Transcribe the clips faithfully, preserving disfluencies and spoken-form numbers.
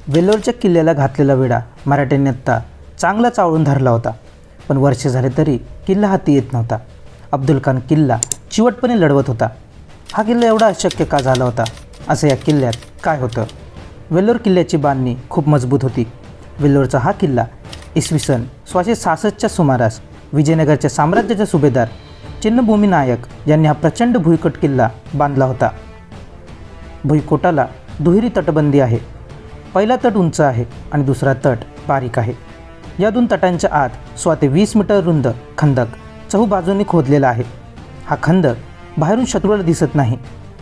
वेल्लोरच्या किल्ल्याला घातलेला वेढा मराठ्यांनी आत्ता चांगला चावळून धरला होता, पण वर्ष झाले तरी किल्ला हाती येत नव्हता. अब्दुल खान किल्ला चिवटपणे लढवत होता. हा किल्ला एवढा अशक्य का झाला होता? असं या किल्ल्यात काय होतं? वेल्लोर किल्ल्याची बांधणी खूप मजबूत होती. वेल्लोरचा हा किल्ला इसवी सन सोळाशे सहासष्टच्या सुमारास विजयनगरच्या साम्राज्याचे सुभेदार चिन्नभूमी नायक यांनी हा प्रचंड भुईकोट किल्ला बांधला होता. भुईकोटाला दुहेरी तटबंदी आहे. पहिला तट उंच आहे आणि दुसरा तट बारीक आहे. या दोन तटांच्या आत सोळा ते वीस मीटर रुंद खंदक चहूबाजूंनी खोदलेला आहे. हा खंदक बाहेरून शत्रूला दिसत नाही.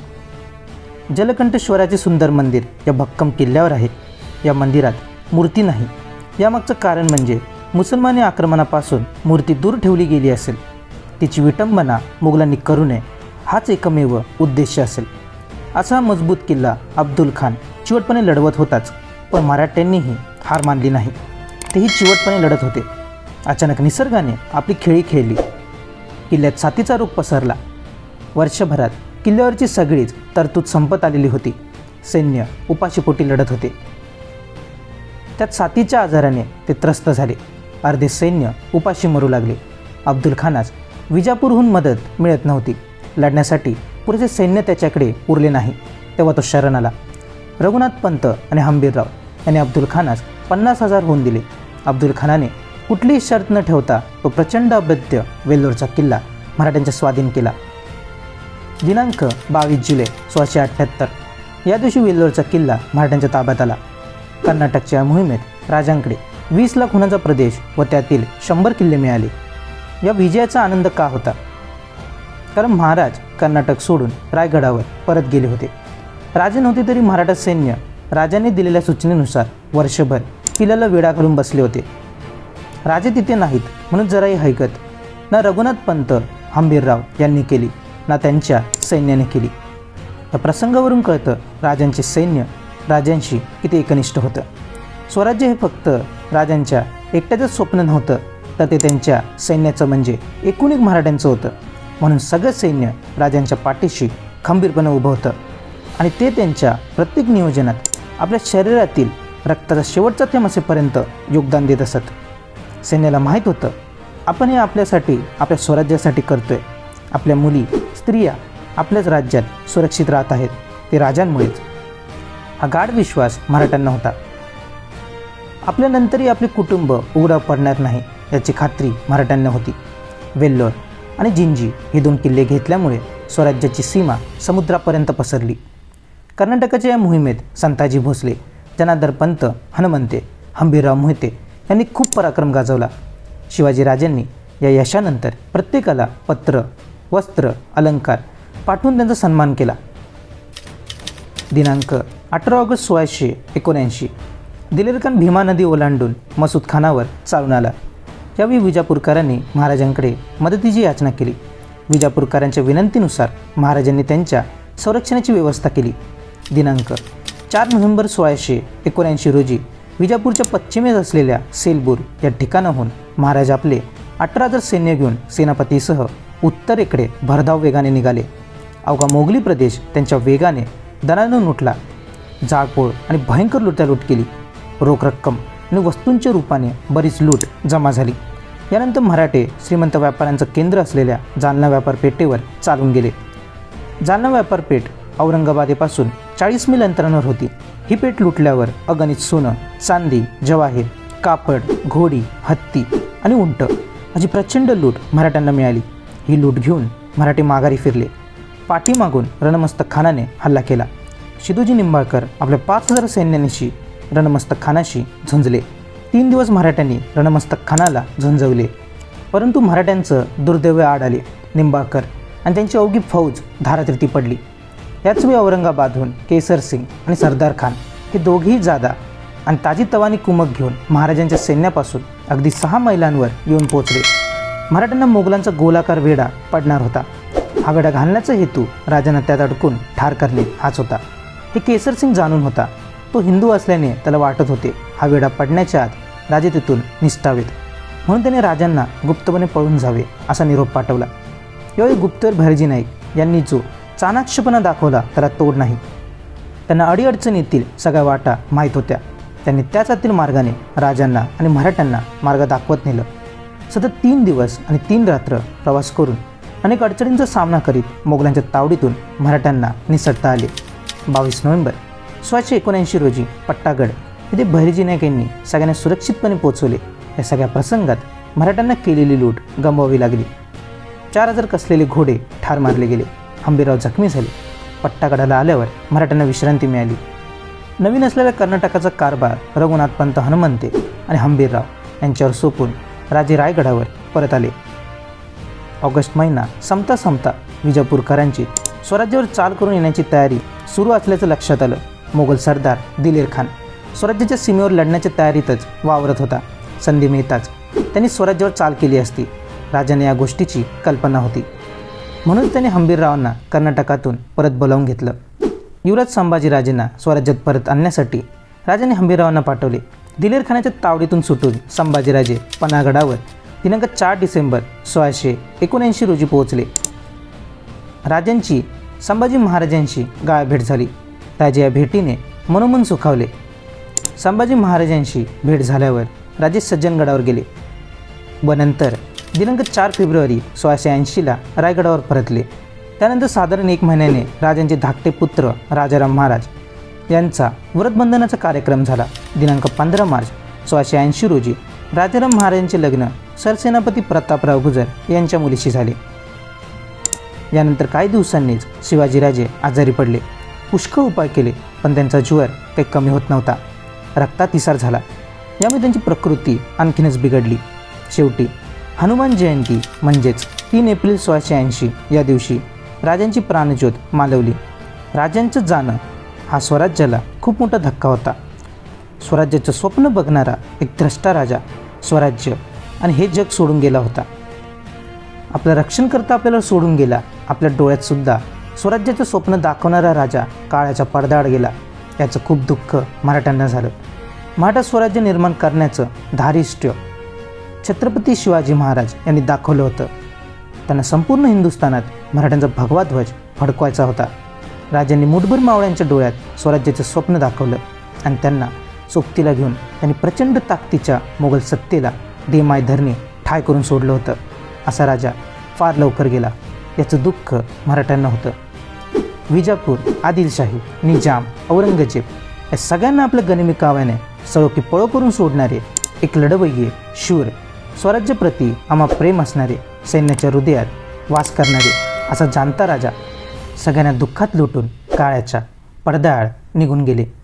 जलकंठेश्वराचे सुंदर मंदिर या भक्कम किल्ल्यावर आहे. या मंदिरात मूर्ती नाही. यामागचं कारण म्हणजे मुसलमानी आक्रमणापासून मूर्ती दूर ठेवली गेली असेल. तिची विटंबना मुघलांनी करू नये हाच एकमेव उद्देश असेल. असा मजबूत किल्ला अब्दुल खान चिवटपणे लढवत होताच, पण मराठ्यांनीही हार मानली नाही. तेही चिवटपणे लढत होते. अचानक निसर्गाने आपली खेळी खेळली. किल्ल्यात साथीचा रोग पसरला. वर्षभरात किल्ल्यावरची सगळीच तरतूद संपत आलेली होती. सैन्य उपाशीपोटी लढत होते. त्यात साथीच्या आजाराने ते त्रस्त झाले. अर्धे सैन्य उपाशी मरू लागले. अब्दुल खानास विजापूरहून मदत मिळत नव्हती. लढण्यासाठी पुरेसे सैन्य त्याच्याकडे उरले नाही. तेव्हा तो शरण आला. रघुनाथ पंत आणि हंबीरराव यांनी अब्दुल खानास पन्नास हजार होऊन दिले. अब्दुल खानाने कुठलीही शर्त न ठेवता तो प्रचंड अभेद्य वेल्लोरचा किल्ला मराठ्यांच्या स्वाधीन केला. दिनांक बावीस जुलै सोळाशे अठ्ठ्याहत्तर या दिवशी वेल्लोरचा किल्ला मराठ्यांच्या ताब्यात आला. कर्नाटकच्या मोहिमेत राजांकडे वीस लाख हुनाचा प्रदेश व त्यातील शंभर किल्ले मिळाले. या विजयाचा आनंद का होता? कारण महाराज कर्नाटक सोडून रायगडावर परत गेले होते. राजे नव्हते तरी मराठा सैन्य राजांनी दिलेल्या सूचनेनुसार वर्षभर किल्ल्याला वेढा घालून बसले होते. राजे तिथे नाहीत म्हणून जराही हयगत ना रघुनाथ पंत हंबीरराव यांनी केली ना त्यांच्या सैन्याने केली. या प्रसंगावरून कळतं राजांचे सैन्य राजांशी किती एकनिष्ठ होतं. स्वराज्य हे फक्त राजांच्या एकट्याचंच स्वप्न नव्हतं, तर ते त्यांच्या सैन्याचं म्हणजे एकूण एक मराठ्यांचं होतं. म्हणून सगळं सैन्य राजांच्या पाठीशी खंबीरपणे उभं होतं आणि ते त्यांच्या प्रत्येक नियोजनात आपल्या शरीरातील रक्ताचा शेवटचा थेंब असेपर्यंत योगदान देत असत. सैन्याला माहीत होतं आपण हे आपल्यासाठी, आपल्या स्वराज्यासाठी करतोय. आपल्या मुली स्त्रिया आपल्याच राज्यात सुरक्षित राहत आहेत ते राजांमुळेच. हा गाढ विश्वास मराठ्यांना होता. आपल्यानंतरही आपले कुटुंब उघडा पडणार नाही याची खात्री मराठ्यांना होती. वेल्लोर आणि जिंजी हे दोन किल्ले घेतल्यामुळे स्वराज्याची सीमा समुद्रापर्यंत पसरली. कर्नाटकाच्या या मोहिमेत संताजी भोसले, जनार्दन पंत हनुमंते, हंबीरराव मोहिते यांनी खूप पराक्रम गाजवला. शिवाजीराजांनी या यशानंतर प्रत्येकाला पत्र, वस्त्र, अलंकार पाठवून त्यांचा सन्मान केला. दिनांक अठरा ऑगस्ट सोळाशे एकोणऐंशी दिलेर खान भीमा नदी ओलांडून मसूद खानावर चालून आला. यावेळी विजापूरकरांनी महाराजांकडे मदतीची याचना केली. विजापूरकरांच्या विनंतीनुसार महाराजांनी त्यांच्या संरक्षणाची व्यवस्था केली. दिनांक चार नोव्हेंबर सोळाशे एकोणऐंशी रोजी विजापूरच्या पश्चिमेस असलेल्या सेलबूर या ठिकाणाहून महाराज आपले अठरा हजार सैन्य घेऊन सेनापतीसह उत्तरेकडे भरधाव वेगाने निघाले. अवघा मोगली प्रदेश त्यांच्या वेगाने दणाणून उठला. जाळपोळ आणि भयंकर लुटालूट केली. रोख रक्कम आणि वस्तूंच्या रूपाने बरीच लूट जमा झाली. यानंतर मराठे श्रीमंत व्यापाऱ्यांचं केंद्र असलेल्या जालना व्यापारपेठेवर चालून गेले. जालना व्यापारपेठ औरंगाबादेपासून चाळीस मैल अंतरावर होती. ही पेठ लुटल्यावर अगणित सोनं, चांदी, जवाहीर, कापड, घोडी, हत्ती आणि उंट अशी प्रचंड लूट मराठ्यांना मिळाली. ही लूट घेऊन मराठे माघारी फिरले. पाठीमागून रणमस्तक खानाने हल्ला केला. शिदोजी निंबाळकर आपल्या पाच हजार सैन्यानिशी रणमस्तक खानाशी झुंजले. तीन दिवस मराठ्यांनी रणमस्तक खानाला झुंजवले, परंतु मराठ्यांचं दुर्दैव आड आले. निंबाळकर आणि त्यांची अवघी फौज धारातीर्थी पडली. याचवेळी औरंगाबादहून केसर सिंग आणि सरदार खान हे दोघेही जादा आणि ताजी तवानी कुमक घेऊन महाराजांच्या सैन्यापासून अगदी सहा मैलांवर येऊन पोचले. मराठ्यांना मोगलांचा गोलाकार वेढा पडणार होता. हा वेढा घालण्याचा हेतू राजांना त्यात अडकून ठार करणे हाच होता. हे केसर सिंग जाणून होता. तो हिंदू असल्याने त्याला वाटत होते हा वेढा पडण्याच्या आत राजे तिथून निसटावेत, म्हणून त्याने राजांना गुप्तपणे पळून जावे असा निरोप पाठवला. यावेळी गुप्तहेर भैरजी नाईक यांनी जो चाणाक्षपणा दाखवला त्याला तोड नाही. त्यांना अडीअडचणीतील सगळ्या वाटा माहीत होत्या. त्यांनी त्याच आतील मार्गाने राजांना आणि मराठ्यांना मार्ग दाखवत नेलं. सतत तीन दिवस आणि तीन रात्र प्रवास करून अनेक अडचणींचा सामना करीत मोगलांच्या तावडीतून मराठ्यांना निसटता आले. बावीस नोव्हेंबर सोळाशे एकोणऐंशी रोजी पट्टागड येथे बहिर्जी नाईक यांनी सगळ्यांना सुरक्षितपणे पोचवले. या सगळ्या प्रसंगात मराठ्यांना केलेली लूट गमवावी लागली. चार हजार कसलेले घोडे ठार मारले गेले. हंबीरराव जखमी झाले. पट्टागडाला आल्यावर मराठ्यांना विश्रांती मिळाली. नवीन असलेल्या कर्नाटकाचा कारभार रघुनाथपंत हनुमंते आणि हंबीरराव यांच्यावर सोपून राजे रायगडावर परत आले. ऑगस्ट महिना संपता संपता विजापूरकरांची स्वराज्यावर चाल करून येण्याची तयारी सुरू असल्याचं लक्षात आलं. मोगल सरदार दिलेर खान स्वराज्याच्या सीमेवर लढण्याच्या तयारीतच वावरत होता. संधी मिळताच त्यांनी स्वराज्यावर चाल केली असती. राजाने या गोष्टीची कल्पना होती. म्हणून त्याने हंबीररावांना कर्नाटकातून परत बोलावून घेतलं. युवराज संभाजीराजेंना स्वराज्यात परत आणण्यासाठी राजाने हंबीररावांना पाठवले. दिलेर खानाच्या तावडीतून सुटून संभाजीराजे पन्हागडावर दिनांक चार डिसेंबर सोळाशे एकोणऐंशी रोजी पोहोचले. राजांची संभाजी महाराजांशी गाळभेट झाली. राजे या भेटीने मनोमन सुखावले. संभाजी महाराजांशी भेट झाल्यावर राजे सज्जनगडावर गेले व नंतर दिनांक चार फेब्रुवारी सोळाशे ऐंशीला रायगडावर परतले. त्यानंतर साधारण एक महिन्याने राजांचे धाकटे पुत्र राजाराम महाराज यांचा व्रतबंधनाचा कार्यक्रम झाला. दिनांक पंधरा मार्च सोळाशे ऐंशी रोजी राजाराम महाराजांचे लग्न सरसेनापती प्रतापराव गुजर यांच्या मुलीशी झाले. यानंतर काही दिवसांनीच शिवाजीराजे आजारी पडले. पुष्कळ उपाय केले पण त्यांचा ज्वर काही कमी होत नव्हता. रक्तातिसार झाला. यामुळे त्यांची प्रकृती आणखीनच बिघडली. शेवटी हनुमान जयंती म्हणजेच तीन एप्रिल सोळाशे ऐंशी या दिवशी राजांची प्राणज्योत मालवली. राजांचं जाणं हा स्वराज्याला खूप मोठा धक्का होता. स्वराज्याचं स्वप्न बघणारा एक द्रष्टा राजा स्वराज्य आणि हे जग सोडून गेला होता. आपलं रक्षण करता आपल्याला सोडून गेला. आपल्या डोळ्यातसुद्धा स्वराज्याचं स्वप्न दाखवणारा राजा काळाच्या पडद्याआड गेला. याचं खूप दुःख मराठ्यांना झालं. मराठा स्वराज्य निर्माण करण्याचं धारिष्ट्य छत्रपती शिवाजी महाराज यांनी दाखवलं होतं. त्यांना संपूर्ण हिंदुस्थानात मराठ्यांचा भगवा ध्वज फडकवायचा होता. राजांनी मुठभर मावळ्यांच्या डोळ्यात स्वराज्याचं स्वप्न दाखवलं आणि त्यांना सोबतीला घेऊन त्यांनी प्रचंड ताकदीच्या मोगल सत्तेला देमाय धरणे ठाय करून सोडलं होतं. असा राजा फार लवकर गेला. याचं दुःख मराठ्यांना होतं. विजापूर, आदिलशाही, निजाम, औरंगजेब या सगळ्यांना आपल्या गनिमी काव्याने सळोकी पळो करून सोडणारे एक लढवय्ये, शूर, स्वराज्यप्रती आम्हा प्रेम असणारे, सैन्याच्या हृदयात वास करणारे असा जाणता राजा सगळ्यांना दुःखात लुटून काळाच्या पडद्याआड निघून गेले.